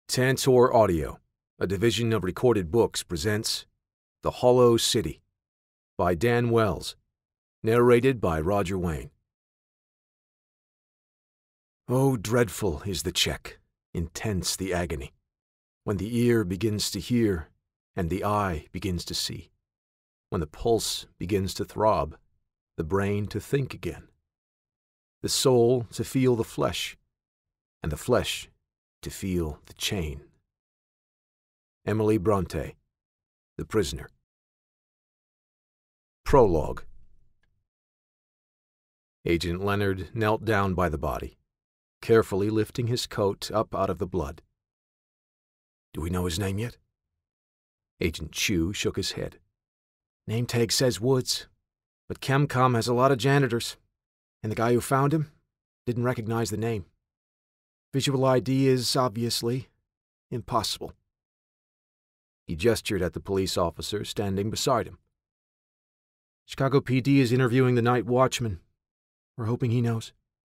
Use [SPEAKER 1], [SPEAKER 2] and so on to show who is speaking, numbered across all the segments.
[SPEAKER 1] Tantor Audio, a division of Recorded Books, presents The Hollow City by Dan Wells, narrated by Roger Wayne. Oh, dreadful is the check, intense the agony, when the ear begins to hear and the eye begins to see, when the pulse begins to throb, the brain to think again, the soul to feel the flesh, and the flesh to feel the chain. Emily Bronte, The Prisoner. Prologue. Agent Leonard knelt down by the body, carefully lifting his coat up out of the blood. Do we know his name yet? Agent Chu shook his head. Name tag says Woods, but ChemCom has a lot of janitors, and the guy who found him didn't recognize the name. Visual ID is, obviously, impossible. He gestured at the police officer standing beside him. Chicago PD is interviewing the night watchman. We're hoping he knows.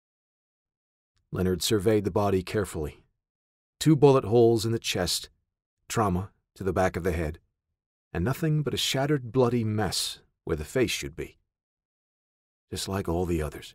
[SPEAKER 1] Leonard surveyed the body carefully. 2 bullet holes in the chest, trauma to the back of the head, and nothing but a shattered bloody mess where the face should be. Just like all the others.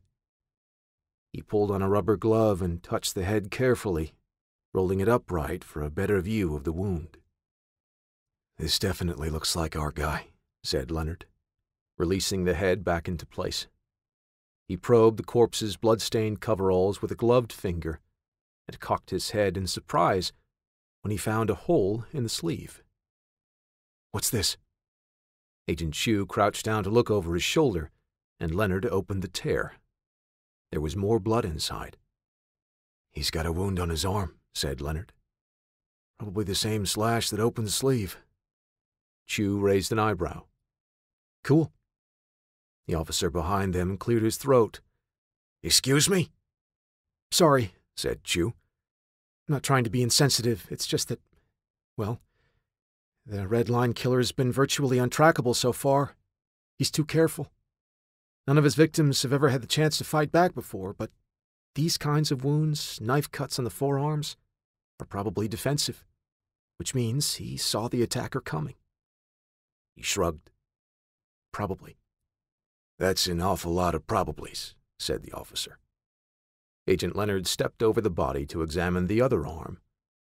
[SPEAKER 1] He pulled on a rubber glove and touched the head carefully, rolling it upright for a better view of the wound. This definitely looks like our guy, said Leonard, releasing the head back into place. He probed the corpse's blood-stained coveralls with a gloved finger and cocked his head in surprise when he found a hole in the sleeve. What's this? Agent Chu crouched down to look over his shoulder, and Leonard opened the tear. There was more blood inside. He's got a wound on his arm, said Leonard. Probably the same slash that opened the sleeve. Chu raised an eyebrow. Cool. The officer behind them cleared his throat. Excuse me? Sorry, said Chu. I'm not trying to be insensitive. It's just that, well, the Red Line killer's been virtually untrackable so far. He's too careful. None of his victims have ever had the chance to fight back before, but these kinds of wounds, knife cuts on the forearms, are probably defensive, which means he saw the attacker coming. He shrugged. Probably. That's an awful lot of probablys, said the officer. Agent Leonard stepped over the body to examine the other arm.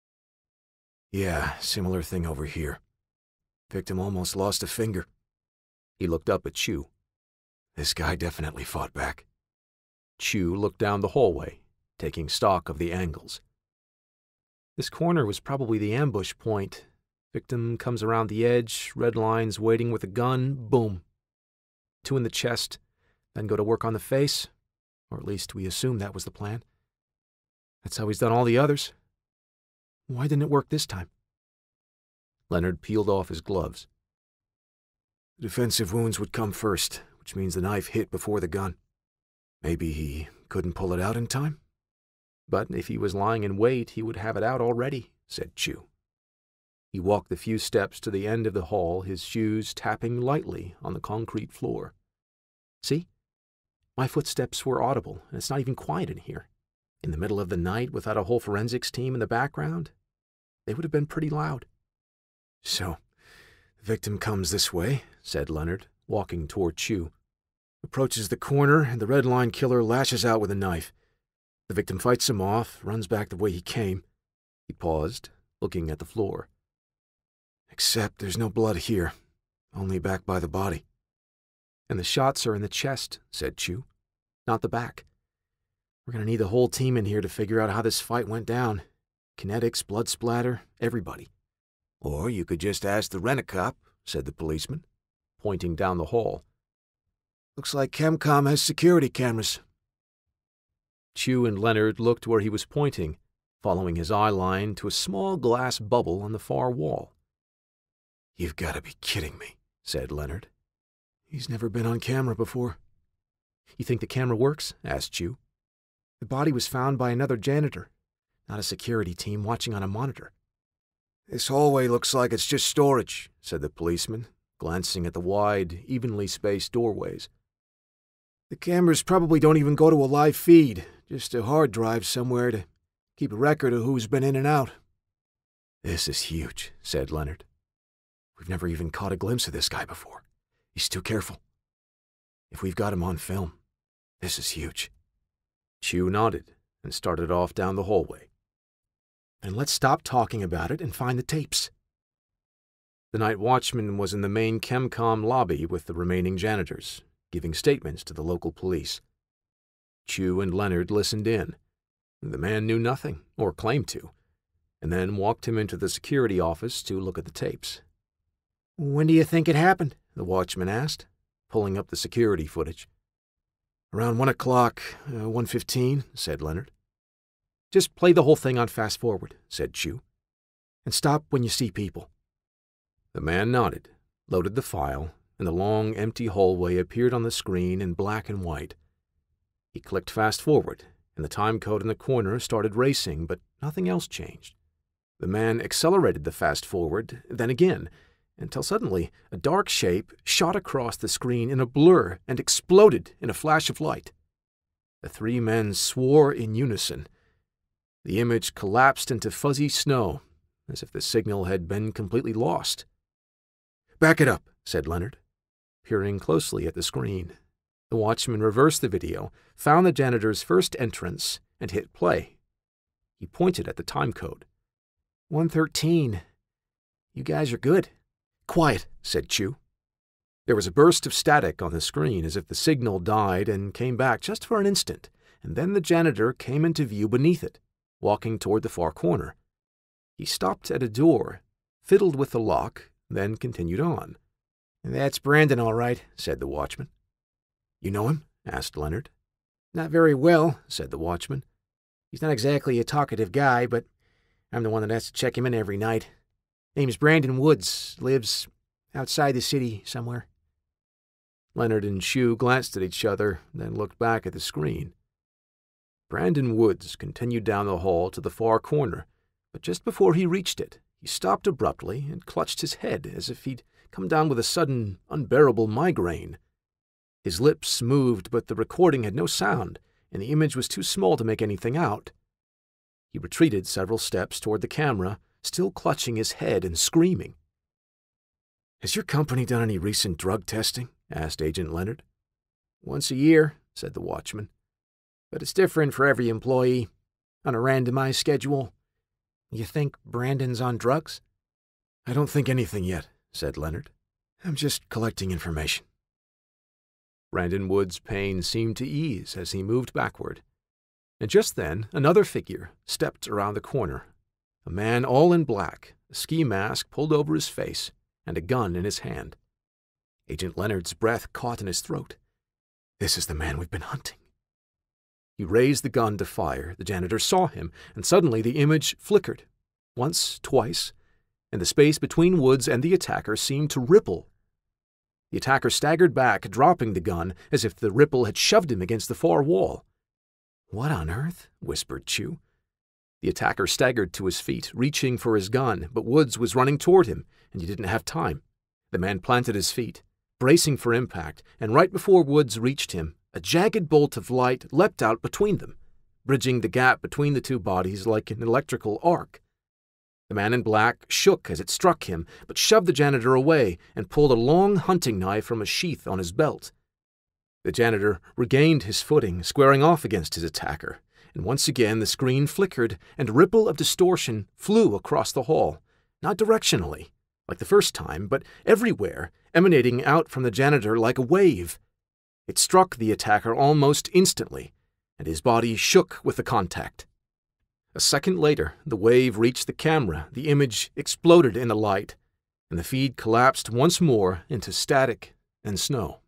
[SPEAKER 1] Yeah, similar thing over here. Victim almost lost a finger. He looked up at Chu. This guy definitely fought back. Chu looked down the hallway, taking stock of the angles. This corner was probably the ambush point. Victim comes around the edge, Red Line's waiting with a gun, boom. 2 in the chest, then go to work on the face, or at least we assume that was the plan. That's how he's done all the others. Why didn't it work this time? Leonard peeled off his gloves. The defensive wounds would come first, which means the knife hit before the gun. Maybe he couldn't pull it out in time? But if he was lying in wait, he would have it out already, said Chu. He walked the few steps to the end of the hall, his shoes tapping lightly on the concrete floor. See? My footsteps were audible, and it's not even quiet in here. In the middle of the night, without a whole forensics team in the background, they would have been pretty loud. So, the victim comes this way, said Leonard, walking toward Chu. Approaches the corner, and the Red Line killer lashes out with a knife. The victim fights him off, runs back the way he came. He paused, looking at the floor. Except there's no blood here, only back by the body. And the shots are in the chest, said Chu, not the back. We're going to need the whole team in here to figure out how this fight went down. Kinetics, blood splatter, everybody. Or you could just ask the rent-a-cop, said the policeman, pointing down the hall. Looks like ChemCom has security cameras. Chu and Leonard looked where he was pointing, following his eye line to a small glass bubble on the far wall. You've got to be kidding me, said Leonard. He's never been on camera before. You think the camera works? Asked Chu. The body was found by another janitor, not a security team watching on a monitor. This hallway looks like it's just storage, said the policeman, glancing at the wide, evenly spaced doorways. The cameras probably don't even go to a live feed, just a hard drive somewhere to keep a record of who's been in and out. "This is huge," said Leonard. "We've never even caught a glimpse of this guy before. He's too careful. If we've got him on film, this is huge." Chew nodded and started off down the hallway. "Then let's stop talking about it and find the tapes." The night watchman was in the main ChemCom lobby with the remaining janitors, giving statements to the local police. Chew and Leonard listened in. The man knew nothing, or claimed to, and then walked him into the security office to look at the tapes. "When do you think it happened?" the watchman asked, pulling up the security footage. "Around 1 o'clock, 1:15, said Leonard. "Just play the whole thing on fast forward," said Chew. "And stop when you see people." The man nodded, loaded the file, and the long, empty hallway appeared on the screen in black and white. He clicked fast forward, and the time code in the corner started racing, but nothing else changed. The man accelerated the fast forward, then again, until suddenly a dark shape shot across the screen in a blur and exploded in a flash of light. The three men swore in unison. The image collapsed into fuzzy snow, as if the signal had been completely lost. "Back it up," said Leonard, peering closely at the screen. The watchman reversed the video, found the janitor's first entrance, and hit play. He pointed at the time code. 1:13. You guys are good. "Quiet," said Chew. There was a burst of static on the screen as if the signal died and came back just for an instant, and then the janitor came into view beneath it, walking toward the far corner. He stopped at a door, fiddled with the lock, then continued on. "That's Brandon, all right," said the watchman. "You know him?" asked Leonard. "Not very well," said the watchman. "He's not exactly a talkative guy, but I'm the one that has to check him in every night. Name's Brandon Woods, lives outside the city somewhere." Leonard and Chew glanced at each other, then looked back at the screen. Brandon Woods continued down the hall to the far corner, but just before he reached it, he stopped abruptly and clutched his head as if he'd come down with a sudden, unbearable migraine. His lips moved, but the recording had no sound, and the image was too small to make anything out. He retreated several steps toward the camera, still clutching his head and screaming. "Has your company done any recent drug testing?" asked Agent Leonard. "Once a year," said the watchman. "But it's different for every employee, on a randomized schedule. You think Brandon's on drugs?" "I don't think anything yet," said Leonard. "I'm just collecting information." Brandon Wood's pain seemed to ease as he moved backward. And just then, another figure stepped around the corner. A man all in black, a ski mask pulled over his face, and a gun in his hand. Agent Leonard's breath caught in his throat. "This is the man we've been hunting." He raised the gun to fire. The janitor saw him, and suddenly the image flickered. Once, twice, and the space between Woods and the attacker seemed to ripple. The attacker staggered back, dropping the gun, as if the ripple had shoved him against the far wall. "What on earth?" whispered Chew. The attacker staggered to his feet, reaching for his gun, but Woods was running toward him, and he didn't have time. The man planted his feet, bracing for impact, and right before Woods reached him, a jagged bolt of light leapt out between them, bridging the gap between the two bodies like an electrical arc. The man in black shook as it struck him, but shoved the janitor away and pulled a long hunting knife from a sheath on his belt. The janitor regained his footing, squaring off against his attacker, and once again the screen flickered and a ripple of distortion flew across the hall, not directionally, like the first time, but everywhere, emanating out from the janitor like a wave. It struck the attacker almost instantly, and his body shook with the contact. A second later, the wave reached the camera, the image exploded in the light, and the feed collapsed once more into static and snow.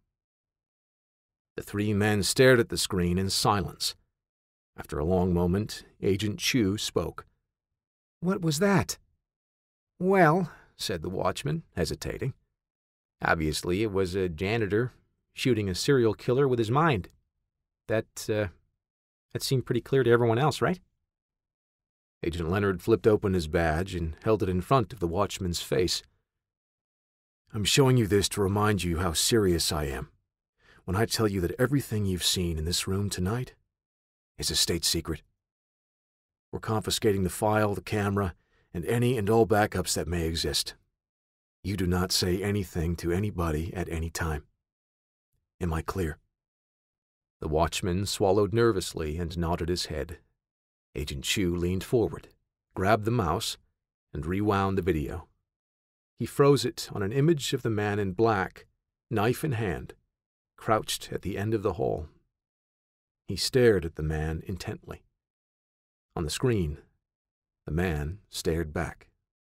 [SPEAKER 1] The three men stared at the screen in silence. After a long moment, Agent Chew spoke. "What was that?" "Well," said the watchman, hesitating. "Obviously it was a janitor shooting a serial killer with his mind. That seemed pretty clear to everyone else, right?" Agent Leonard flipped open his badge and held it in front of the watchman's face. "I'm showing you this to remind you how serious I am when I tell you that everything you've seen in this room tonight is a state secret. We're confiscating the file, the camera, and any and all backups that may exist. You do not say anything to anybody at any time. Am I clear?" The watchman swallowed nervously and nodded his head. Agent Chu leaned forward, grabbed the mouse, and rewound the video. He froze it on an image of the man in black, knife in hand, crouched at the end of the hall. He stared at the man intently. On the screen, the man stared back.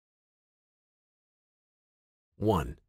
[SPEAKER 1] 1.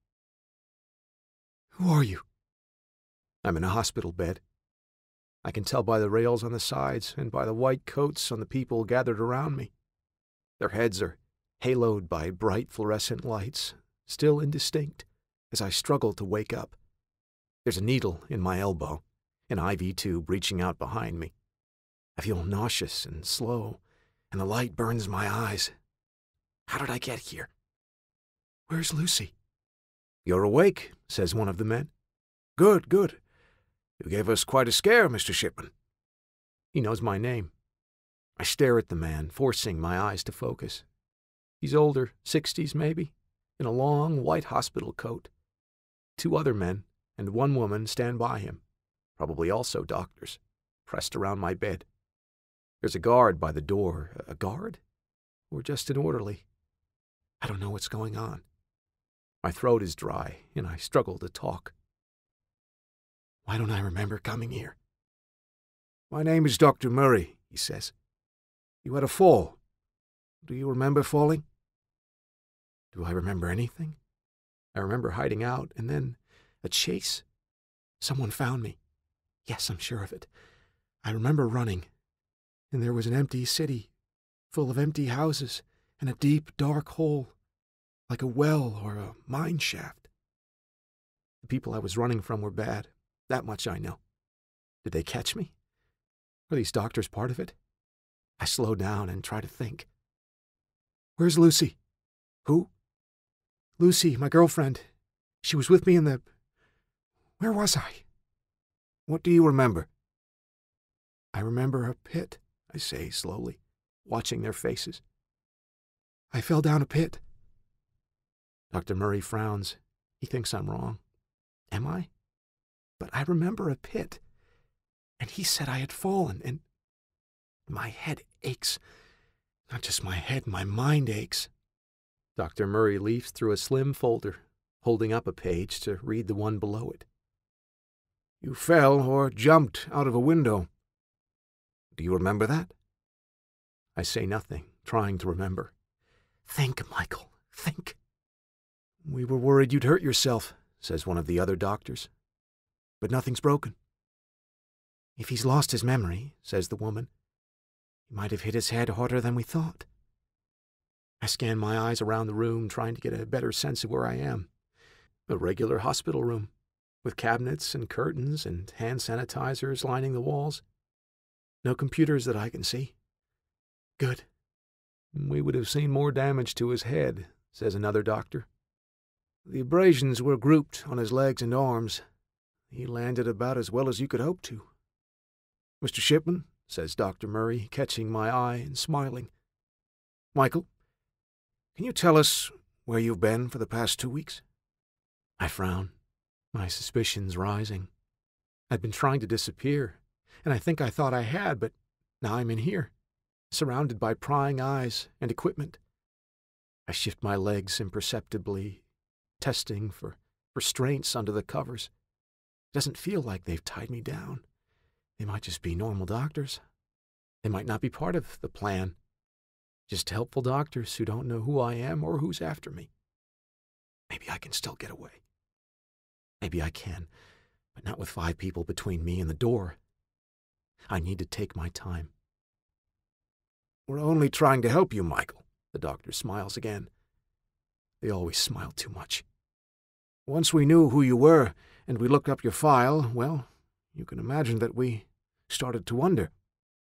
[SPEAKER 1] "Who are you?" "I'm in a hospital bed. I can tell by the rails on the sides and by the white coats on the people gathered around me. Their heads are haloed by bright fluorescent lights, still indistinct, as I struggle to wake up. There's a needle in my elbow, an IV tube reaching out behind me. I feel nauseous and slow, and the light burns my eyes. How did I get here? Where's Lucy?" "You're awake," says one of the men. "Good, good. You gave us quite a scare, Mr. Shipman." He knows my name. I stare at the man, forcing my eyes to focus. He's older, 60s maybe, in a long white hospital coat. 2 other men and 1 woman stand by him, probably also doctors, pressed around my bed. There's a guard by the door. A guard? Or just an orderly? I don't know what's going on. My throat is dry, and I struggle to talk. Why don't I remember coming here? "My name is Dr. Murray," he says. "You had a fall. Do you remember falling?" Do I remember anything? I remember hiding out, and then a chase. Someone found me. Yes, I'm sure of it. I remember running, and there was an empty city, full of empty houses, and a deep, dark hole, like a well or a mine shaft. The people I was running from were bad. That much I know. Did they catch me? Were these doctors part of it? I slow down and try to think. "Where's Lucy?" "Who?" "Lucy, my girlfriend. She was with me in the... Where was I?" "What do you remember?" "I remember a pit," I say slowly, watching their faces. "I fell down a pit." Dr. Murray frowns. He thinks I'm wrong. Am I? But I remember a pit, and he said I had fallen, and my head aches. Not just my head, my mind aches. Dr. Murray leafs through a slim folder, holding up a page to read the one below it. "You fell or jumped out of a window. Do you remember that?" I say nothing, trying to remember. "Think, Michael, think." "We were worried you'd hurt yourself," says one of the other doctors. "But nothing's broken." "If he's lost his memory," says the woman, "he might have hit his head harder than we thought." I scan my eyes around the room, trying to get a better sense of where I am. A regular hospital room, with cabinets and curtains and hand sanitizers lining the walls. No computers that I can see. Good. "We would have seen more damage to his head," says another doctor. "The abrasions were grouped on his legs and arms. He landed about as well as you could hope to." "Mr. Shipman," says Dr. Murray, catching my eye and smiling. "Michael, can you tell us where you've been for the past 2 weeks?" I frown, my suspicions rising. I'd been trying to disappear, and I think I thought I had, but now I'm in here, surrounded by prying eyes and equipment. I shift my legs imperceptibly, testing for restraints under the covers. It doesn't feel like they've tied me down. They might just be normal doctors. They might not be part of the plan. Just helpful doctors who don't know who I am or who's after me. Maybe I can still get away. Maybe I can, but not with 5 people between me and the door. I need to take my time. "We're only trying to help you, Michael," the doctor smiles again. They always smile too much. "Once we knew who you were and we looked up your file, well, you can imagine that we started to wonder."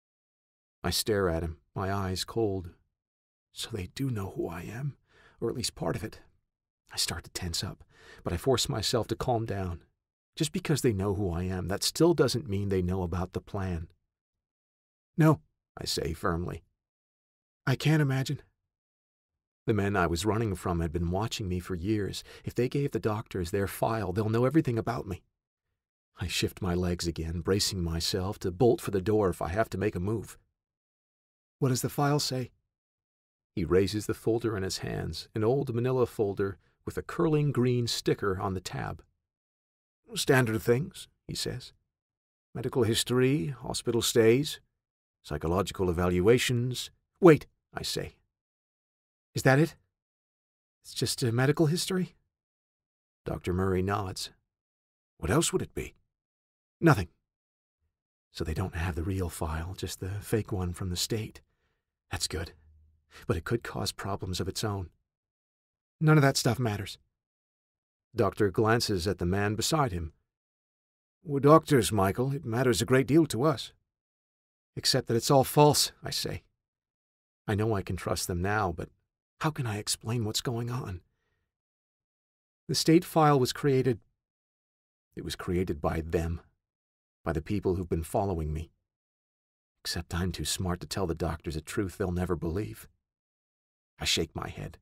[SPEAKER 1] I stare at him, my eyes cold. So they do know who I am, or at least part of it. I start to tense up, but I force myself to calm down. Just because they know who I am, that still doesn't mean they know about the plan. "No," I say firmly. "I can't imagine." The men I was running from had been watching me for years. If they gave the doctors their file, they'll know everything about me. I shift my legs again, bracing myself to bolt for the door if I have to make a move. What does the file say? He raises the folder in his hands, an old manila folder with a curling green sticker on the tab. Standard things, he says. Medical history, hospital stays, psychological evaluations. Wait, I say. Is that it? It's just a medical history? Dr. Murray nods. What else would it be? Nothing. So they don't have the real file, just the fake one from the state. That's good. But it could cause problems of its own. None of that stuff matters. The doctor glances at the man beside him. We're doctors, Michael. It matters a great deal to us. Except that it's all false, I say. I know I can trust them now, but how can I explain what's going on? The state file was created. It was created by them, by the people who've been following me. Except I'm too smart to tell the doctors a truth they'll never believe. I shake my head.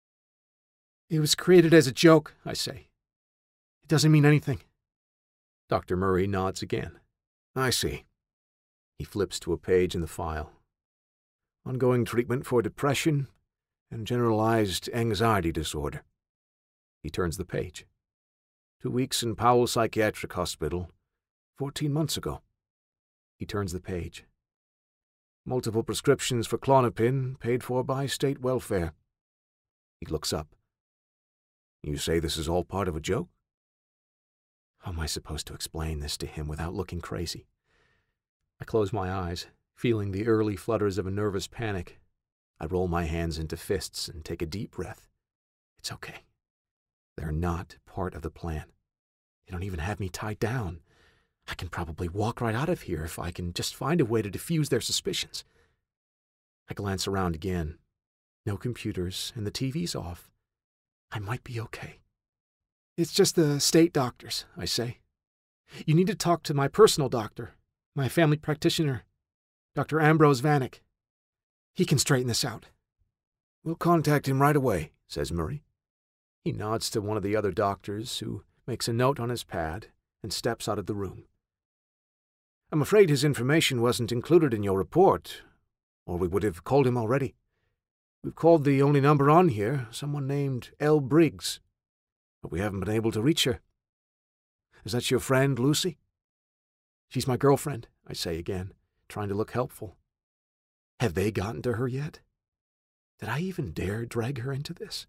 [SPEAKER 1] It was created as a joke, I say. It doesn't mean anything. Dr. Murray nods again. I see. He flips to a page in the file. Ongoing treatment for depression and generalized anxiety disorder. He turns the page. 2 weeks in Powell Psychiatric Hospital, 14 months ago. He turns the page. Multiple prescriptions for Klonopin paid for by state welfare. He looks up. You say this is all part of a joke? How am I supposed to explain this to him without looking crazy? I close my eyes, feeling the early flutters of a nervous panic. I roll my hands into fists and take a deep breath. It's okay. They're not part of the plan. They don't even have me tied down. I can probably walk right out of here if I can just find a way to diffuse their suspicions. I glance around again. No computers, and the TV's off. I might be okay. It's just the state doctors, I say. You need to talk to my personal doctor, my family practitioner, Dr. Ambrose Vanek. He can straighten this out. We'll contact him right away, says Murray. He nods to one of the other doctors, who makes a note on his pad and steps out of the room. I'm afraid his information wasn't included in your report, or we would have called him already. We've called the only number on here, someone named L. Briggs, but we haven't been able to reach her. Is that your friend, Lucy? She's my girlfriend, I say again, trying to look helpful. Have they gotten to her yet? Did I even dare drag her into this?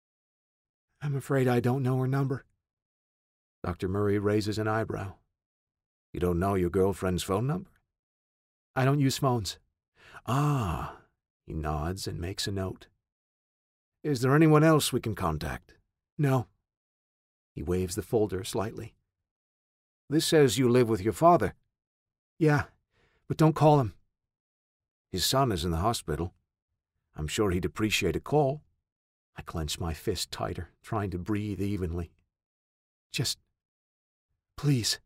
[SPEAKER 1] I'm afraid I don't know her number. Dr. Murray raises an eyebrow. You don't know your girlfriend's phone number? I don't use phones. Ah, he nods and makes a note. Is there anyone else we can contact? No. He waves the folder slightly. This says you live with your father. Yeah, but don't call him. His son is in the hospital. I'm sure he'd appreciate a call. I clench my fist tighter, trying to breathe evenly. Just, please.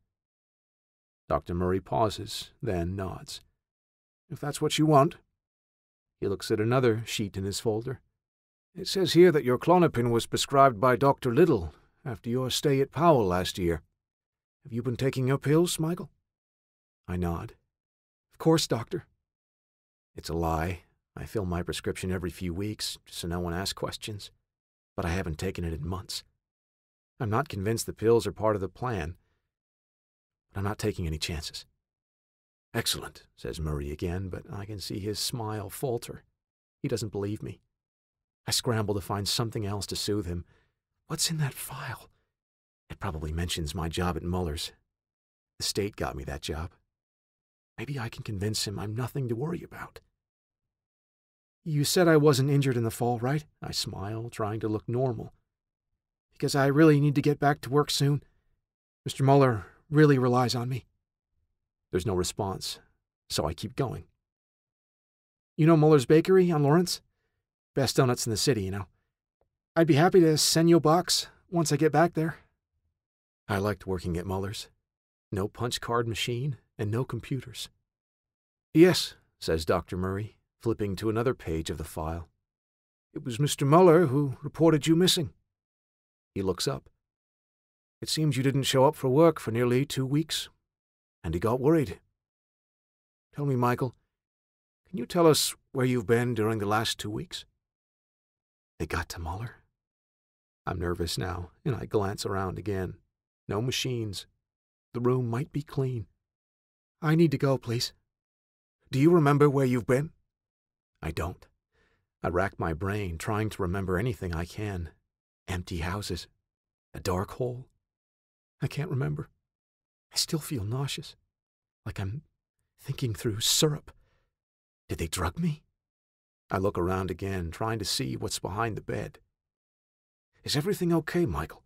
[SPEAKER 1] Dr. Murray pauses, then nods. If that's what you want. He looks at another sheet in his folder. It says here that your Klonopin was prescribed by Dr. Little after your stay at Powell last year. Have you been taking your pills, Michael? I nod. Of course, doctor. It's a lie. I fill my prescription every few weeks, so no one asks questions. But I haven't taken it in months. I'm not convinced the pills are part of the plan. But I'm not taking any chances. Excellent, says Murray again, but I can see his smile falter. He doesn't believe me. I scramble to find something else to soothe him. What's in that file? It probably mentions my job at Muller's. The state got me that job. Maybe I can convince him I'm nothing to worry about. You said I wasn't injured in the fall, right? I smile, trying to look normal. Because I really need to get back to work soon. Mr. Muller really relies on me. There's no response, so I keep going. You know Muller's Bakery on Lawrence? Best donuts in the city, you know. I'd be happy to send you a box once I get back there. I liked working at Muller's. No punch card machine and no computers. Yes, says Dr. Murray, flipping to another page of the file. It was Mr. Muller who reported you missing. He looks up. It seems you didn't show up for work for nearly 2 weeks, and he got worried. Tell me, Michael, can you tell us where you've been during the last 2 weeks? They got to Muller. I'm nervous now, and I glance around again. No machines. The room might be clean. I need to go, please. Do you remember where you've been? I don't. I rack my brain, trying to remember anything I can. Empty houses. A dark hole. I can't remember. I still feel nauseous. Like I'm thinking through syrup. Did they drug me? I look around again, trying to see what's behind the bed. Is everything okay, Michael?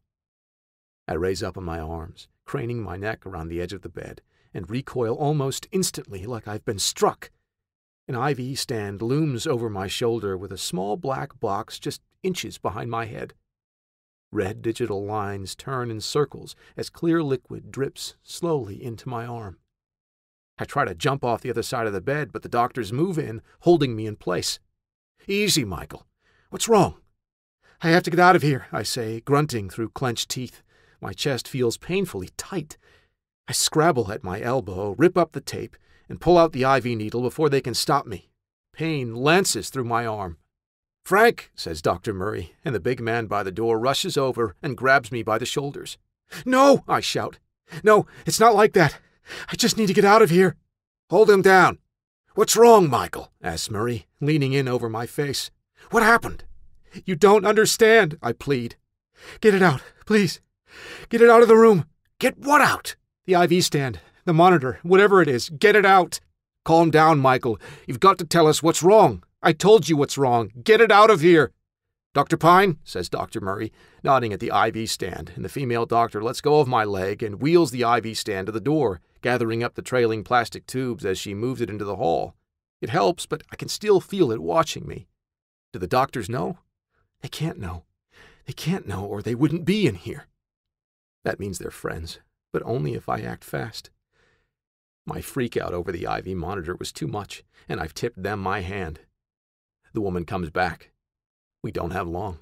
[SPEAKER 1] I raise up on my arms, craning my neck around the edge of the bed, and recoil almost instantly like I've been struck. An IV stand looms over my shoulder with a small black box just inches behind my head. Red digital lines turn in circles as clear liquid drips slowly into my arm. I try to jump off the other side of the bed, but the doctors move in, holding me in place. Easy, Michael. What's wrong? I have to get out of here, I say, grunting through clenched teeth. My chest feels painfully tight. I scrabble at my elbow, rip up the tape, and pull out the IV needle before they can stop me. Pain lances through my arm. Frank, says Dr. Murray, and the big man by the door rushes over and grabs me by the shoulders. No, I shout. No, it's not like that. I just need to get out of here. Hold him down. What's wrong, Michael? Asks Murray, leaning in over my face. What happened? You don't understand, I plead. Get it out, please. Get it out of the room. Get what out? The IV stand, the monitor, whatever it is. Get it out. Calm down, Michael. You've got to tell us what's wrong. I told you what's wrong. Get it out of here. Dr. Pine, says Dr. Murray, nodding at the IV stand, and the female doctor lets go of my leg and wheels the IV stand to the door, gathering up the trailing plastic tubes as she moves it into the hall. It helps, but I can still feel it watching me. Do the doctors know? They can't know. They can't know, or they wouldn't be in here. That means they're friends, but only if I act fast. My freak out over the IV monitor was too much, and I've tipped them my hand. The woman comes back. We don't have long.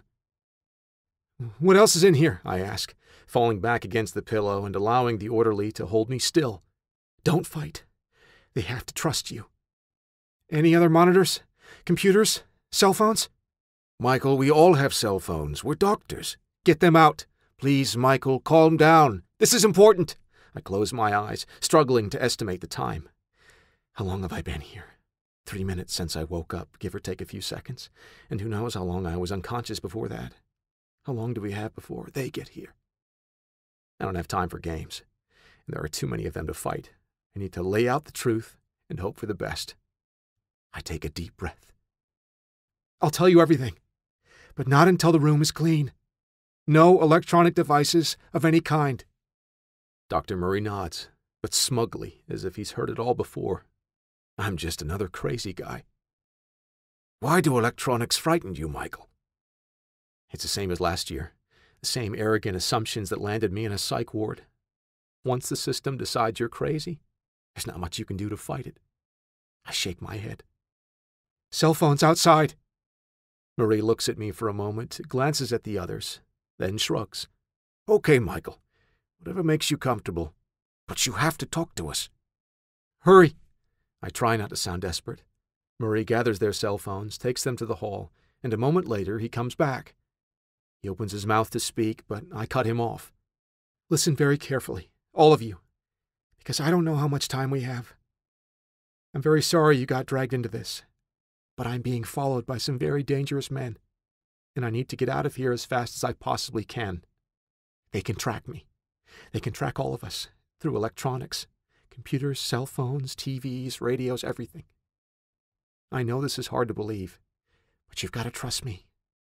[SPEAKER 1] What else is in here? I ask, falling back against the pillow and allowing the orderly to hold me still. Don't fight. They have to trust you. Any other monitors? Computers? Cell phones? Michael, we all have cell phones. We're doctors. Get them out. Please, Michael, calm down. This is important. I close my eyes, struggling to estimate the time. How long have I been here? 3 minutes since I woke up, give or take a few seconds. And who knows how long I was unconscious before that. How long do we have before they get here? I don't have time for games, and there are too many of them to fight. I need to lay out the truth and hope for the best. I take a deep breath. I'll tell you everything, but not until the room is clean. No electronic devices of any kind. Dr. Murray nods, but smugly, as if he's heard it all before. I'm just another crazy guy. Why do electronics frighten you, Michael? It's the same as last year. The same arrogant assumptions that landed me in a psych ward. Once the system decides you're crazy, there's not much you can do to fight it. I shake my head. Cell phones outside. Marie looks at me for a moment, glances at the others, then shrugs. Okay, Michael. Whatever makes you comfortable. But you have to talk to us. Hurry. I try not to sound desperate. Marie gathers their cell phones, takes them to the hall, and a moment later he comes back. He opens his mouth to speak, but I cut him off. Listen very carefully, all of you, because I don't know how much time we have. I'm very sorry you got dragged into this, but I'm being followed by some very dangerous men, and I need to get out of here as fast as I possibly can. They can track me. They can track all of us through electronics, computers, cell phones, TVs, radios, everything. I know this is hard to believe, but you've got to trust me.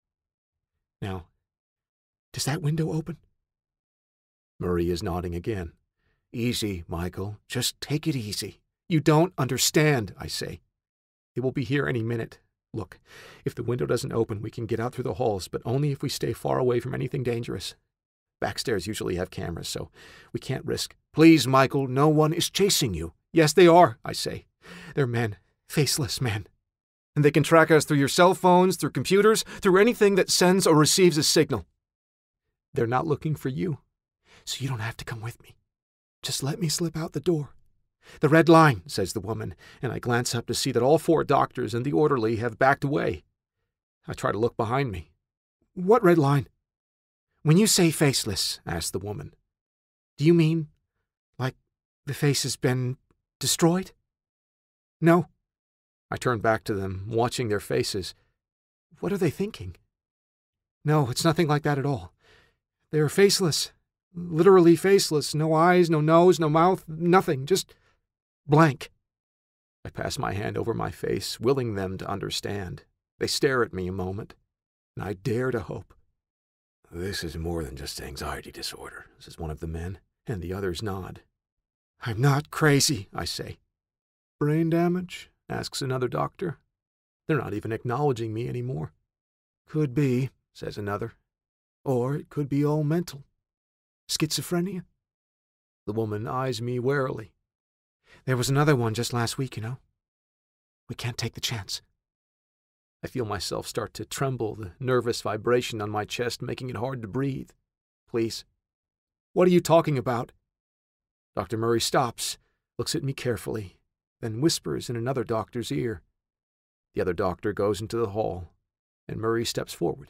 [SPEAKER 1] Now, does that window open? Marie is nodding again. Easy, Michael. Just take it easy. You don't understand, I say. They will be here any minute. Look, if the window doesn't open, we can get out through the halls, but only if we stay far away from anything dangerous. Backstairs usually have cameras, so we can't risk. Please, Michael, no one is chasing you. Yes, they are, I say. They're men, faceless men. And they can track us through your cell phones, through computers, through anything that sends or receives a signal. They're not looking for you, so you don't have to come with me. Just let me slip out the door. The red line, says the woman, and I glance up to see that all 4 doctors and the orderly have backed away. I try to look behind me. What red line? When you say faceless, asks the woman, do you mean like the face has been destroyed? No. I turn back to them, watching their faces. What are they thinking? No, it's nothing like that at all. They're faceless. Literally faceless. No eyes, no nose, no mouth, nothing. Just blank. I pass my hand over my face, willing them to understand. They stare at me a moment, and I dare to hope. This is more than just anxiety disorder, says one of the men, and the others nod. I'm not crazy, I say. Brain damage? Asks another doctor. They're not even acknowledging me anymore. Could be, says another. Or it could be all mental. Schizophrenia? The woman eyes me warily. There was another one just last week, you know. We can't take the chance. I feel myself start to tremble, the nervous vibration on my chest making it hard to breathe. Please. What are you talking about? Dr. Murray stops, looks at me carefully, then whispers in another doctor's ear. The other doctor goes into the hall, and Murray steps forward.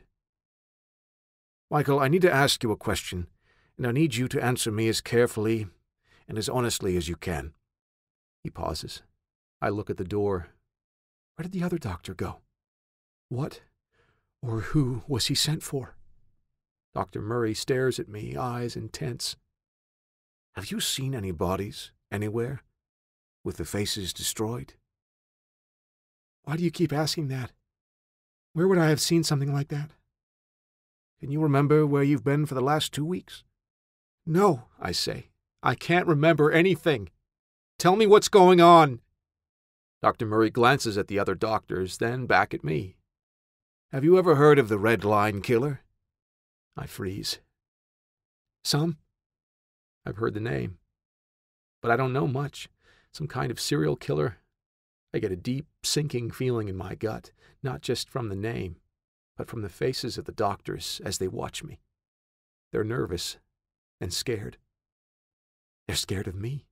[SPEAKER 1] Michael, I need to ask you a question, and I need you to answer me as carefully and as honestly as you can. He pauses. I look at the door. Where did the other doctor go? What or who was he sent for? Dr. Murray stares at me, eyes intense. Have you seen any bodies anywhere with the faces destroyed? Why do you keep asking that? Where would I have seen something like that? Can you remember where you've been for the last 2 weeks? No, I say. I can't remember anything. Tell me what's going on. Dr. Murray glances at the other doctors, then back at me. Have you ever heard of the Red Line Killer? I freeze. Some? I've heard the name. But I don't know much. Some kind of serial killer. I get a deep, sinking feeling in my gut, not just from the name, but from the faces of the doctors as they watch me. They're nervous and scared. They're scared of me.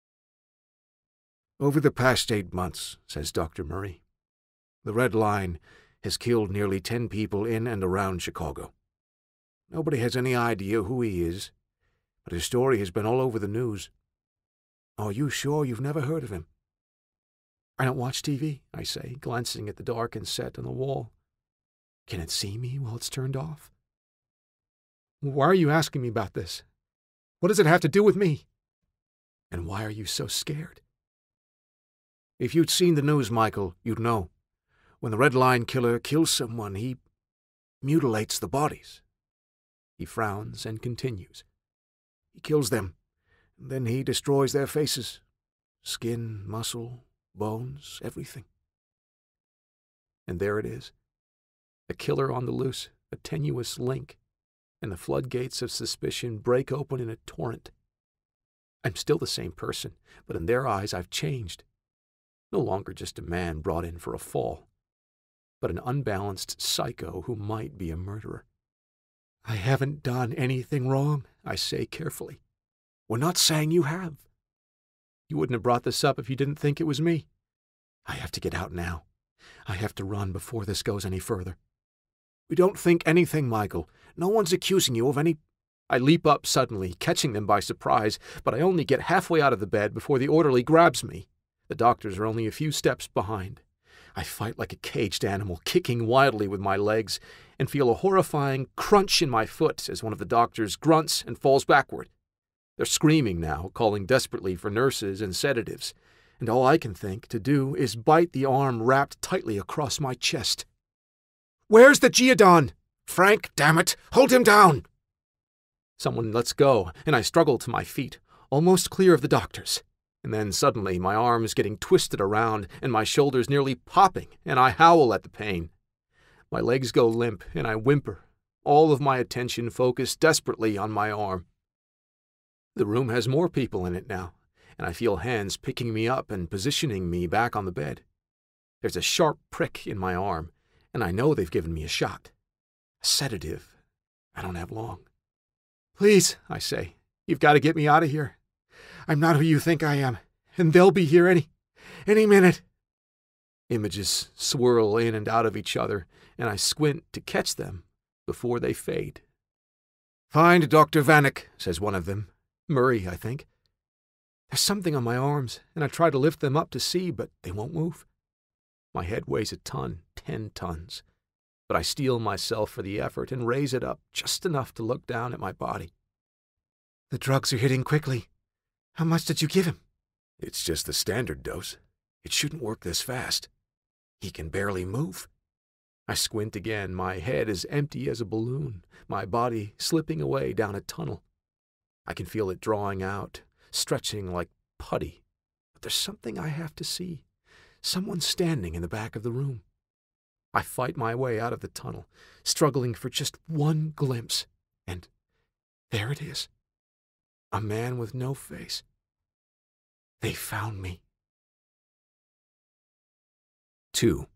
[SPEAKER 1] Over the past 8 months, says Dr. Murray, the Red Line has killed nearly 10 people in and around Chicago. Nobody has any idea who he is, but his story has been all over the news. Are you sure you've never heard of him? I don't watch TV, I say, glancing at the darkened set on the wall. Can it see me while it's turned off? Why are you asking me about this? What does it have to do with me? And why are you so scared? If you'd seen the news, Michael, you'd know. When the Red Line Killer kills someone, he mutilates the bodies. He frowns and continues. He kills them, and then he destroys their faces. Skin, muscle, bones, everything. And there it is. A killer on the loose, a tenuous link, and the floodgates of suspicion break open in a torrent. I'm still the same person, but in their eyes I've changed. No longer just a man brought in for a fall, but an unbalanced psycho who might be a murderer. I haven't done anything wrong, I say carefully. We're not saying you have. You wouldn't have brought this up if you didn't think it was me. I have to get out now. I have to run before this goes any further. We don't think anything, Michael. No one's accusing you of any... I leap up suddenly, catching them by surprise, but I only get halfway out of the bed before the orderly grabs me. The doctors are only a few steps behind. I fight like a caged animal, kicking wildly with my legs, and feel a horrifying crunch in my foot as one of the doctors grunts and falls backward. They're screaming now, calling desperately for nurses and sedatives, and all I can think to do is bite the arm wrapped tightly across my chest. Where's the Geodon? Frank, damn it, hold him down! Someone lets go, and I struggle to my feet, almost clear of the doctors. And then suddenly my arms getting twisted around and my shoulders nearly popping, and I howl at the pain. My legs go limp, and I whimper, all of my attention focused desperately on my arm. The room has more people in it now, and I feel hands picking me up and positioning me back on the bed. There's a sharp prick in my arm, and I know they've given me a shot. A sedative. I don't have long. "Please," I say, "you've got to get me out of here. I'm not who you think I am, and they'll be here any minute." Images swirl in and out of each other, and I squint to catch them before they fade. "Find Dr. Vanek," says one of them. Murray, I think. There's something on my arms, and I try to lift them up to see, but they won't move. My head weighs a ton, 10 tons, but I steel myself for the effort and raise it up just enough to look down at my body. "The drugs are hitting quickly. How much did you give him?" "It's just the standard dose. It shouldn't work this fast. He can barely move." I squint again. My head is empty as a balloon, my body slipping away down a tunnel. I can feel it drawing out, stretching like putty. But there's something I have to see. Someone standing in the back of the room. I fight my way out of the tunnel, struggling for just one glimpse. And there it is. A man with no face. They found me. 2.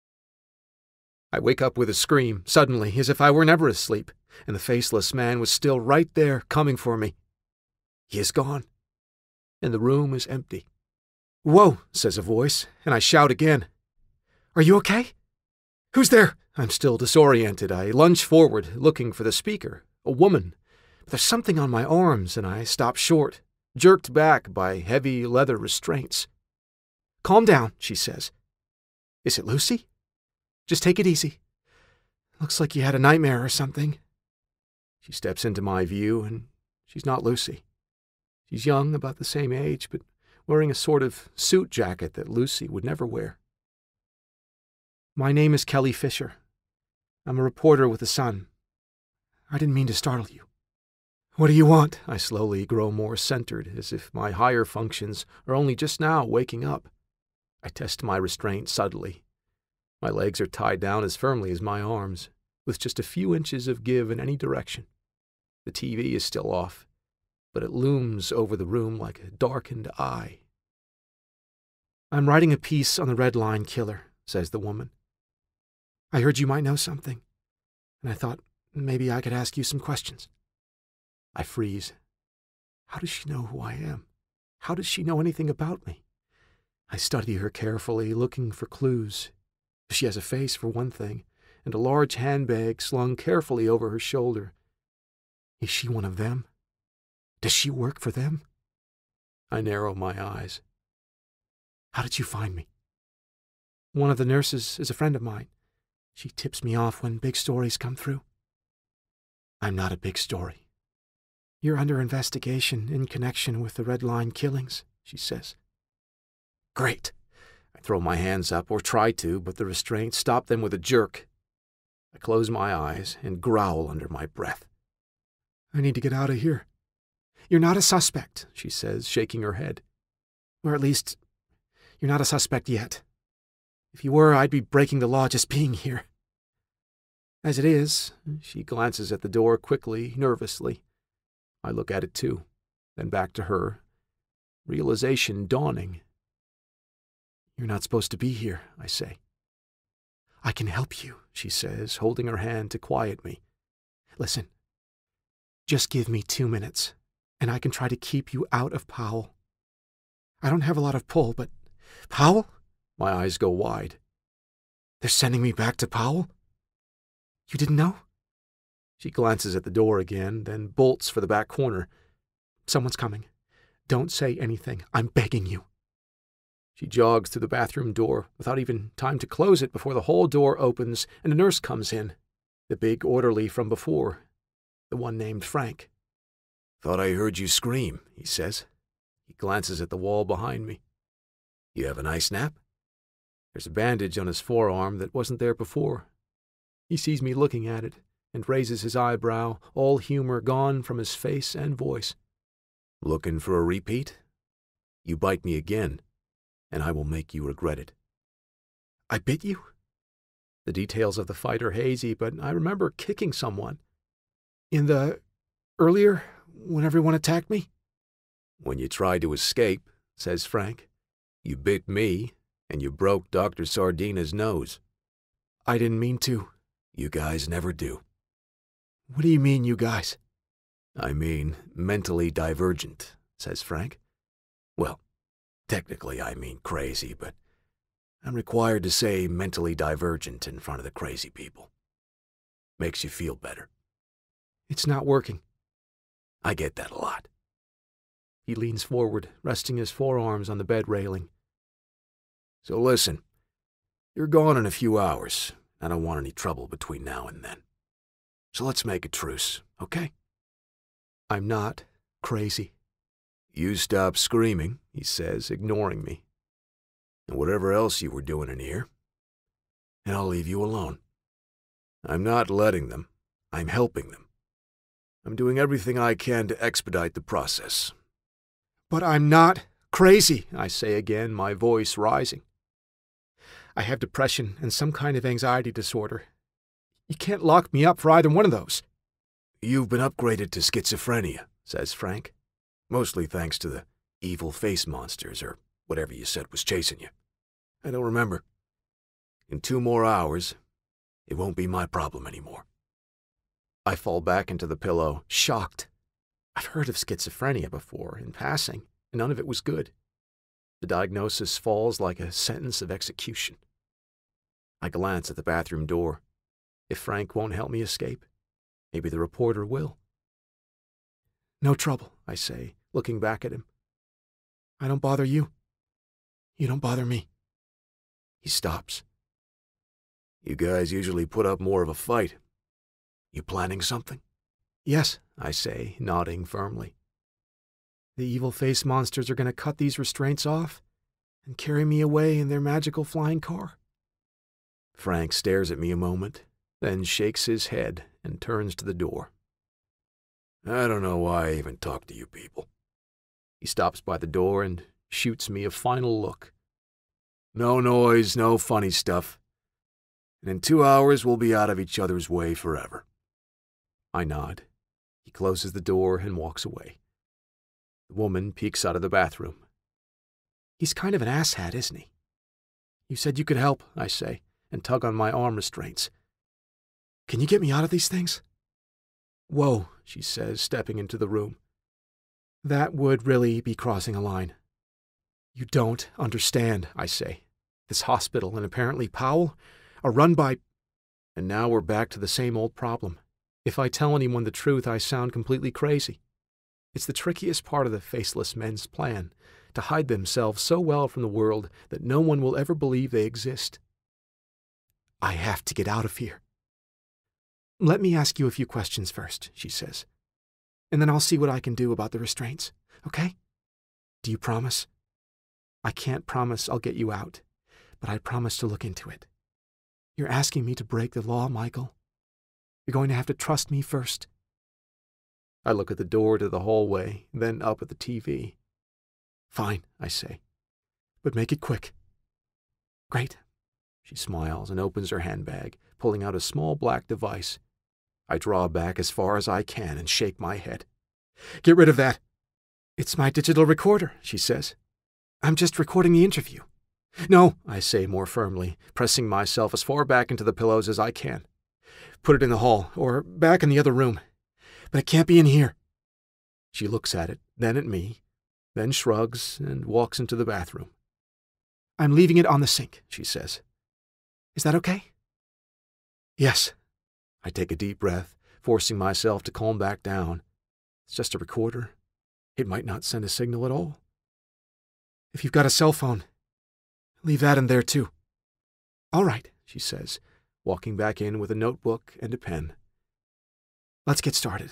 [SPEAKER 1] I wake up with a scream, suddenly, as if I were never asleep, and the faceless man was still right there, coming for me. He is gone, and the room is empty. "Whoa," says a voice, and I shout again. "Are you okay? Who's there?" I'm still disoriented. I lunge forward, looking for the speaker, a woman. But there's something on my arms, and I stop short, jerked back by heavy leather restraints. "Calm down," she says. "Is it Lucy? Just take it easy. Looks like you had a nightmare or something." She steps into my view, and she's not Lucy. She's young, about the same age, but wearing a sort of suit jacket that Lucy would never wear. "My name is Kelly Fisher. I'm a reporter with the Sun. I didn't mean to startle you." "What do you want?" I slowly grow more centered, as if my higher functions are only just now waking up. I test my restraint subtly. My legs are tied down as firmly as my arms, with just a few inches of give in any direction. The TV is still off, but it looms over the room like a darkened eye. "I'm writing a piece on the Red Line killer," says the woman. "I heard you might know something, and I thought maybe I could ask you some questions." I freeze. How does she know who I am? How does she know anything about me? I study her carefully, looking for clues. She has a face, for one thing, and a large handbag slung carefully over her shoulder. Is she one of them? Does she work for them? I narrow my eyes. "How did you find me?" "One of the nurses is a friend of mine. She tips me off when big stories come through." "I'm not a big story." "You're under investigation in connection with the Red Line killings," she says. "Great." I throw my hands up, or try to, but the restraints stop them with a jerk. I close my eyes and growl under my breath. "I need to get out of here." "You're not a suspect," she says, shaking her head. "Or at least, you're not a suspect yet. If you were, I'd be breaking the law just being here. As it is," she glances at the door quickly, nervously. I look at it too, then back to her, realization dawning. "You're not supposed to be here," I say. "I can help you," she says, holding her hand to quiet me. "Listen, just give me 2 minutes, and I can try to keep you out of Powell. I don't have a lot of pull, but..." "Powell?" My eyes go wide. "They're sending me back to Powell? You didn't know?" She glances at the door again, then bolts for the back corner. "Someone's coming. Don't say anything. I'm begging you." She jogs to the bathroom door, without even time to close it before the hall door opens and a nurse comes in, the big orderly from before, the one named Frank. "Thought I heard you scream," he says. He glances at the wall behind me. "You have a nice nap?" There's a bandage on his forearm that wasn't there before. He sees me looking at it and raises his eyebrow, all humor gone from his face and voice. "Looking for a repeat? You bite me again, and I will make you regret it." "I bit you?" The details of the fight are hazy, but I remember kicking someone. Earlier, when everyone attacked me?" "When you tried to escape," says Frank. "You bit me, And you broke Dr. Sardina's nose.
[SPEAKER 2] I didn't mean to.
[SPEAKER 1] You guys never do.
[SPEAKER 2] What do you mean, you guys?
[SPEAKER 1] I mean mentally divergent, says Frank. Well, technically I mean crazy, but I'm required to say mentally divergent in front of the crazy people. Makes you feel better.
[SPEAKER 2] It's not working.
[SPEAKER 1] I get that a lot.
[SPEAKER 2] He leans forward, resting his forearms on the bed railing.
[SPEAKER 1] So listen, you're gone in a few hours. I don't want any trouble between now and then. So let's make a truce, okay?
[SPEAKER 2] I'm not crazy.
[SPEAKER 1] You stop screaming, he says, ignoring me. And whatever else you were doing in here, and I'll leave you alone. I'm not letting them. I'm helping them. I'm doing everything I can to expedite the process.
[SPEAKER 2] But I'm not crazy, I say again, my voice rising. I have depression and some kind of anxiety disorder. You can't lock me up for either one of those.
[SPEAKER 1] You've been upgraded to schizophrenia, says Frank. Mostly thanks to the evil face monsters or whatever you said was chasing you. I don't remember. In 2 more hours, it won't be my problem anymore.
[SPEAKER 2] I fall back into the pillow, shocked. I've heard of schizophrenia before, in passing, and none of it was good. The diagnosis falls like a sentence of execution. I glance at the bathroom door. If Frank won't help me escape, maybe the reporter will. No trouble, I say, looking back at him. I don't bother you. You don't bother me. He stops.
[SPEAKER 1] You guys usually put up more of a fight. You planning something?
[SPEAKER 2] Yes, I say, nodding firmly. The evil face monsters are going to cut these restraints off and carry me away in their magical flying car.
[SPEAKER 1] Frank stares at me a moment, then shakes his head and turns to the door. I don't know why I even talk to you people.
[SPEAKER 2] He stops by the door and shoots me a final look.
[SPEAKER 1] No noise, no funny stuff. And in 2 hours we'll be out of each other's way forever.
[SPEAKER 2] I nod. He closes the door and walks away. The woman peeks out of the bathroom. He's kind of an asshat, isn't he? You said you could help, I say, and tug on my arm restraints. Can you get me out of these things? Whoa, she says, stepping into the room. That would really be crossing a line. You don't understand, I say. This hospital and apparently Powell are run by... And now we're back to the same old problem. If I tell anyone the truth, I sound completely crazy. It's the trickiest part of the faceless men's plan, to hide themselves so well from the world that no one will ever believe they exist. I have to get out of here. Let me ask you a few questions first, she says. And then I'll see what I can do about the restraints, okay? Do you promise? I can't promise I'll get you out, but I promise to look into it. You're asking me to break the law, Michael. You're going to have to trust me first. I look at the door to the hallway, then up at the TV. Fine, I say, but make it quick. Great. She smiles and opens her handbag, pulling out a small black device. I draw back as far as I can and shake my head. Get rid of that. It's my digital recorder, she says. I'm just recording the interview. No, I say more firmly, pressing myself as far back into the pillows as I can. Put it in the hall, or back in the other room. But it can't be in here. She looks at it, then at me, then shrugs and walks into the bathroom. I'm leaving it on the sink, she says. Is that okay? Yes. I take a deep breath, forcing myself to calm back down. It's just a recorder. It might not send a signal at all. If you've got a cell phone, leave that in there too. All right, she says, walking back in with a notebook and a pen. Let's get started.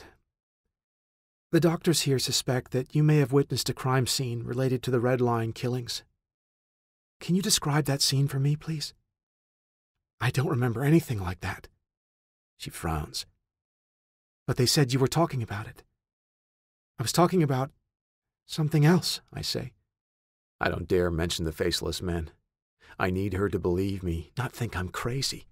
[SPEAKER 2] The doctors here suspect that you may have witnessed a crime scene related to the Red Line killings. Can you describe that scene for me, please? I don't remember anything like that. She frowns. But they said you were talking about it. I was talking about something else, I say. I don't dare mention the faceless men. I need her to believe me, not think I'm crazy.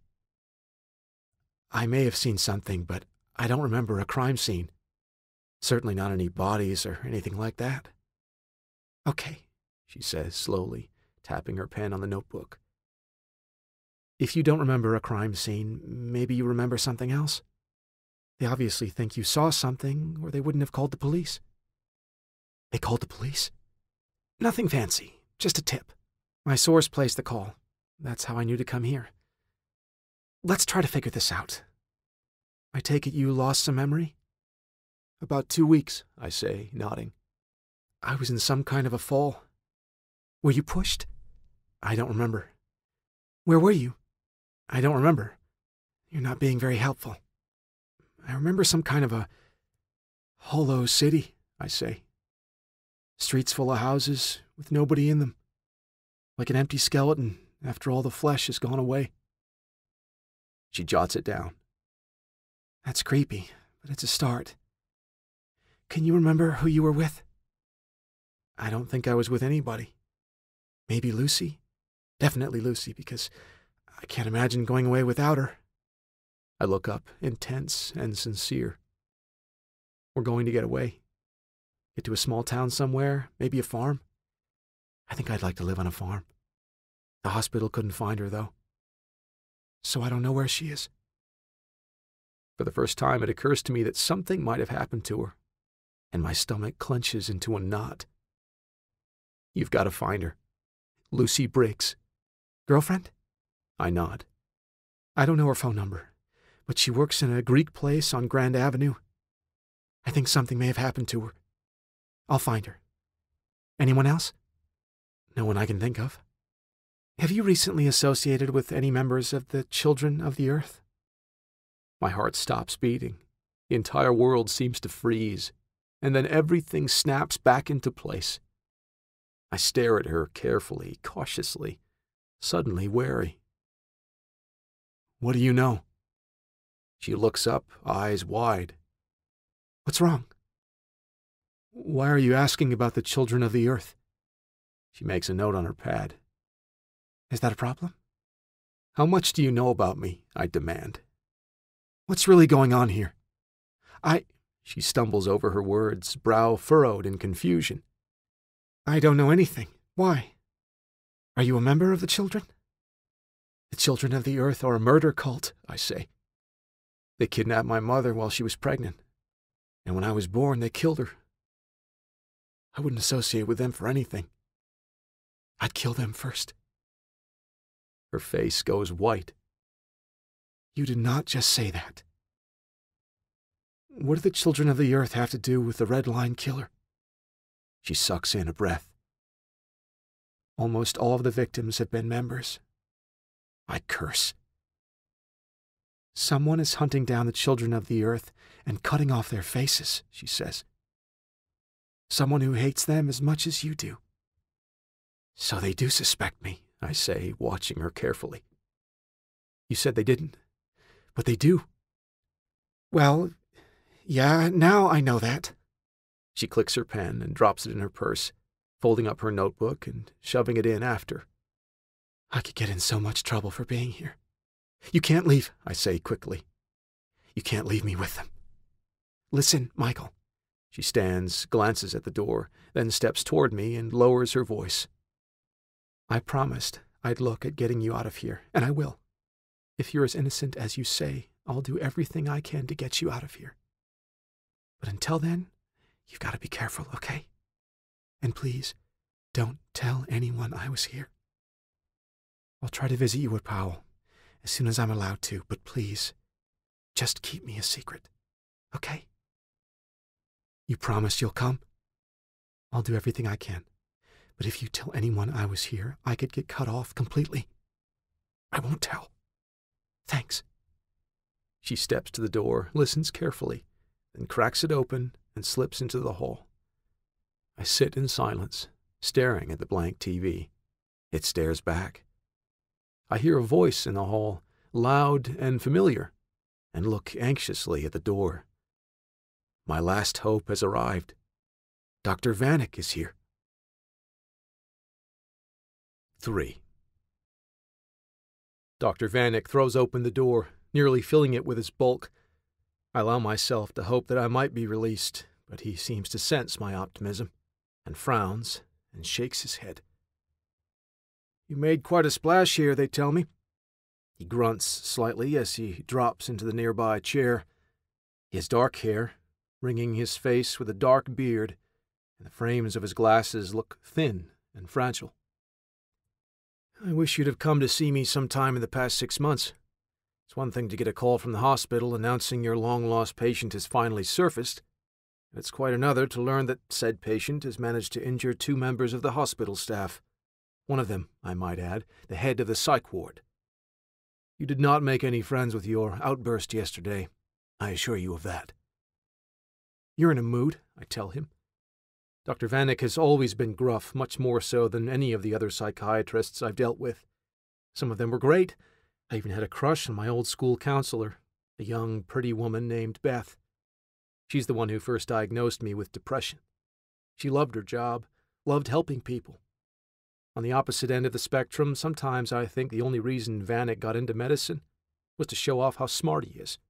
[SPEAKER 2] I may have seen something, but I don't remember a crime scene. Certainly not any bodies or anything like that. Okay, she says slowly, tapping her pen on the notebook. If you don't remember a crime scene, maybe you remember something else. They obviously think you saw something, or they wouldn't have called the police. They called the police? Nothing fancy, just a tip. My source placed the call. That's how I knew to come here. Let's try to figure this out. I take it you lost some memory?
[SPEAKER 1] About 2 weeks, I say, nodding.
[SPEAKER 2] I was in some kind of a fall. Were you pushed? I don't remember. Where were you? I don't remember. You're not being very helpful. I remember some kind of a hollow city, I say. Streets full of houses with nobody in them. Like an empty skeleton after all the flesh has gone away.
[SPEAKER 1] She jots it down.
[SPEAKER 2] That's creepy, but it's a start. Can you remember who you were with? I don't think I was with anybody. Maybe Lucy? Definitely Lucy, because I can't imagine going away without her.
[SPEAKER 1] I look up, intense and sincere. We're going to get away.
[SPEAKER 2] Get to a small town somewhere, maybe a farm. I think I'd like to live on a farm. The hospital couldn't find her, though. So I don't know where she is.
[SPEAKER 1] For the first time, it occurs to me that something might have happened to her, and my stomach clenches into a knot. You've got to find her. Lucy Briggs.
[SPEAKER 2] Girlfriend?
[SPEAKER 1] I nod.
[SPEAKER 2] I don't know her phone number, but she works in a Greek place on Grand Avenue. I think something may have happened to her. I'll find her. Anyone else? No one I can think of. Have you recently associated with any members of the Children of the Earth?
[SPEAKER 1] My heart stops beating. The entire world seems to freeze, and then everything snaps back into place. I stare at her carefully, cautiously, suddenly wary.
[SPEAKER 2] What do you know?
[SPEAKER 1] She looks up, eyes wide.
[SPEAKER 2] What's wrong? Why are you asking about the Children of the Earth?
[SPEAKER 1] She makes a note on her pad.
[SPEAKER 2] Is that a problem?
[SPEAKER 1] How much do you know about me? I demand.
[SPEAKER 2] What's really going on here?
[SPEAKER 1] She stumbles over her words, brow furrowed in confusion.
[SPEAKER 2] I don't know anything. Why? Are you a member of the Children? The Children of the Earth are a murder cult, I say. They kidnapped my mother while she was pregnant, and when I was born, they killed her. I wouldn't associate with them for anything. I'd kill them first.
[SPEAKER 1] Her face goes white.
[SPEAKER 2] You did not just say that. What do the Children of the Earth have to do with the Red Line killer?
[SPEAKER 1] She sucks in a breath.
[SPEAKER 2] Almost all of the victims have been members. I curse. Someone is hunting down the Children of the Earth and cutting off their faces, she says. Someone who hates them as much as you do. So they do suspect me, I say, watching her carefully. You said they didn't, but they do. Well, yeah, now I know that.
[SPEAKER 1] She clicks her pen and drops it in her purse, folding up her notebook and shoving it in after.
[SPEAKER 2] I could get in so much trouble for being here. You can't leave, I say quickly. You can't leave me with them. Listen, Michael.
[SPEAKER 1] She stands, glances at the door, then steps toward me and lowers her voice.
[SPEAKER 2] I promised I'd look at getting you out of here, and I will. If you're as innocent as you say, I'll do everything I can to get you out of here. But until then, you've got to be careful, okay? And please, don't tell anyone I was here. I'll try to visit you at Powell as soon as I'm allowed to, but please, just keep me a secret, okay? You promise you'll come? I'll do everything I can, but if you tell anyone I was here, I could get cut off completely. I won't tell. Thanks.
[SPEAKER 1] She steps to the door, listens carefully, then cracks it open and slips into the hall. I sit in silence, staring at the blank TV. It stares back. I hear a voice in the hall, loud and familiar, and look anxiously at the door. My last hope has arrived. Dr. Vanek is here. 3. Dr. Vanek throws open the door, nearly filling it with his bulk. I allow myself to hope that I might be released, but he seems to sense my optimism, and frowns and shakes his head.
[SPEAKER 2] You made quite a splash here, they tell me. He grunts slightly as he drops into the nearby chair. He has dark hair, ringing his face with a dark beard, and the frames of his glasses look thin and fragile. I wish you'd have come to see me sometime in the past 6 months. It's one thing to get a call from the hospital announcing your long-lost patient has finally surfaced. It's quite another to learn that said patient has managed to injure 2 members of the hospital staff. One of them, I might add, the head of the psych ward. You did not make any friends with your outburst yesterday. I assure you of that. You're in a mood, I tell him. Dr. Vanek has always been gruff, much more so than any of the other psychiatrists I've dealt with. Some of them were great. I even had a crush on my old school counselor, a young, pretty woman named Beth. She's the one who first diagnosed me with depression. She loved her job, loved helping people. On the opposite end of the spectrum, sometimes I think the only reason Vanek got into medicine was to show off how smart he is.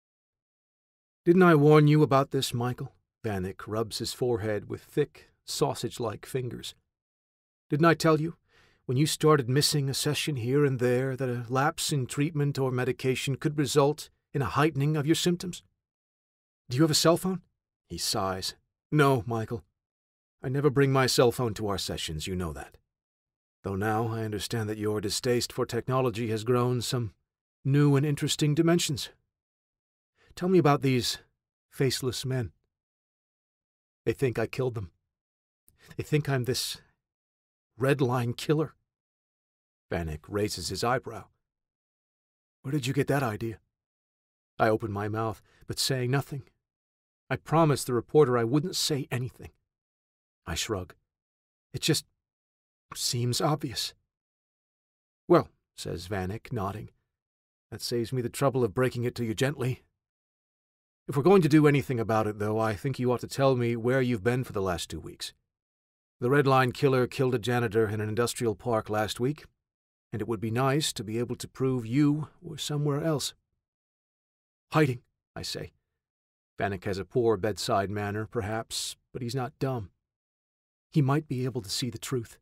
[SPEAKER 2] Didn't I warn you about this, Michael? Vanek rubs his forehead with thick, sausage-like fingers. Didn't I tell you, when you started missing a session here and there, that a lapse in treatment or medication could result in a heightening of your symptoms? Do you have a cell phone? He sighs. No, Michael. I never bring my cell phone to our sessions, you know that. Though now I understand that your distaste for technology has grown some new and interesting dimensions. Tell me about these faceless men. They think I killed them. They think I'm this red-line killer. Vanek raises his eyebrow. Where did you get that idea? I open my mouth, but say nothing. I promised the reporter I wouldn't say anything. I shrug. It just seems obvious. Well, says Vanek, nodding. That saves me the trouble of breaking it to you gently. If we're going to do anything about it, though, I think you ought to tell me where you've been for the last 2 weeks. The Red Line killer killed a janitor in an industrial park last week, and it would be nice to be able to prove you were somewhere else. Hiding, I say. Vanek has a poor bedside manner, perhaps, but he's not dumb. He might be able to see the truth.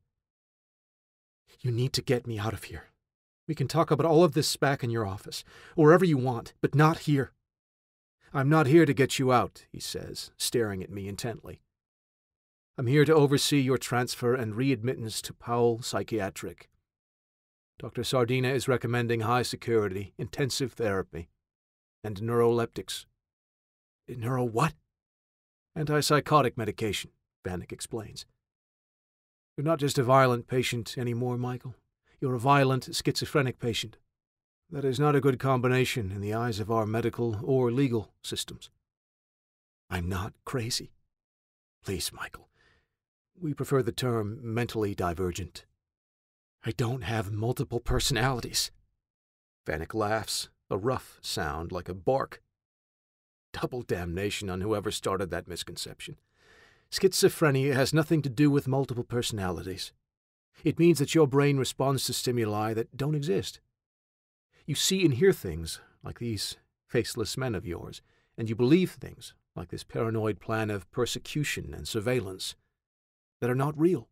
[SPEAKER 2] You need to get me out of here. We can talk about all of this back in your office, or wherever you want, but not here. I'm not here to get you out, he says, staring at me intently. I'm here to oversee your transfer and readmittance to Powell Psychiatric. Dr. Sardina is recommending high security, intensive therapy, and neuroleptics. Neuro what? Antipsychotic medication, Vanek explains. You're not just a violent patient anymore, Michael. You're a violent schizophrenic patient. That is not a good combination in the eyes of our medical or legal systems. I'm not crazy. Please, Michael. We prefer the term mentally divergent. I don't have multiple personalities. Vanek laughs, a rough sound like a bark. Double damnation on whoever started that misconception. Schizophrenia has nothing to do with multiple personalities. It means that your brain responds to stimuli that don't exist. You see and hear things, like these faceless men of yours, and you believe things, like this paranoid plan of persecution and surveillance, that are not real.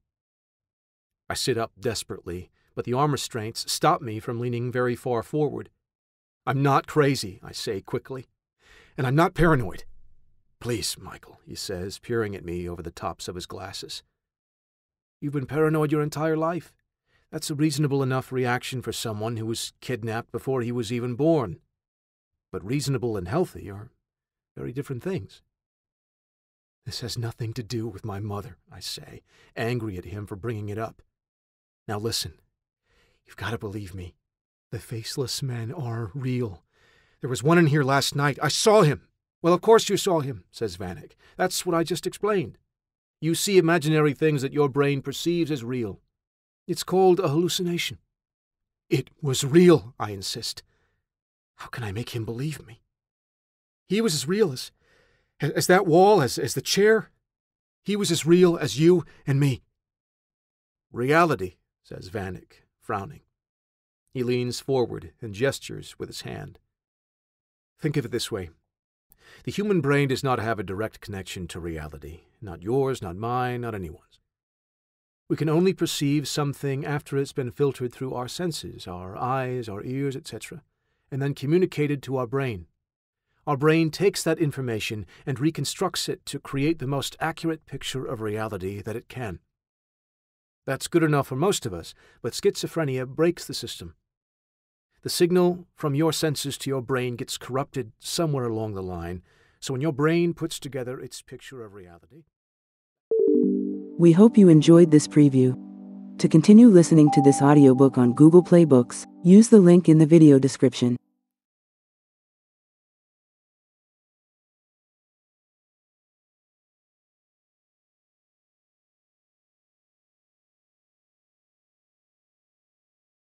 [SPEAKER 2] I sit up desperately, but the arm restraints stop me from leaning very far forward. I'm not crazy, I say quickly, and I'm not paranoid. Please, Michael, he says, peering at me over the tops of his glasses. You've been paranoid your entire life. That's a reasonable enough reaction for someone who was kidnapped before he was even born. But reasonable and healthy are very different things. This has nothing to do with my mother, I say, angry at him for bringing it up. Now listen, you've got to believe me. The faceless men are real. There was one in here last night. I saw him. Well, of course you saw him, says Vanek. That's what I just explained. You see imaginary things that your brain perceives as real. It's called a hallucination. It was real, I insist. How can I make him believe me? He was as real as that wall, as the chair. He was as real as you and me. Reality, says Vanek, frowning. He leans forward and gestures with his hand. Think of it this way. The human brain does not have a direct connection to reality. Not yours, not mine, not anyone's.
[SPEAKER 1] We can only perceive something after it's been filtered through our senses, our eyes, our ears, etc., and then communicated to our brain. Our brain takes that information and reconstructs it to create the most accurate picture of reality that it can. That's good enough for most of us, but schizophrenia breaks the system. The signal from your senses to your brain gets corrupted somewhere along the line, so when your brain puts together its picture of reality...
[SPEAKER 3] We hope you enjoyed this preview. To continue listening to this audiobook on Google Play Books, use the link in the video description.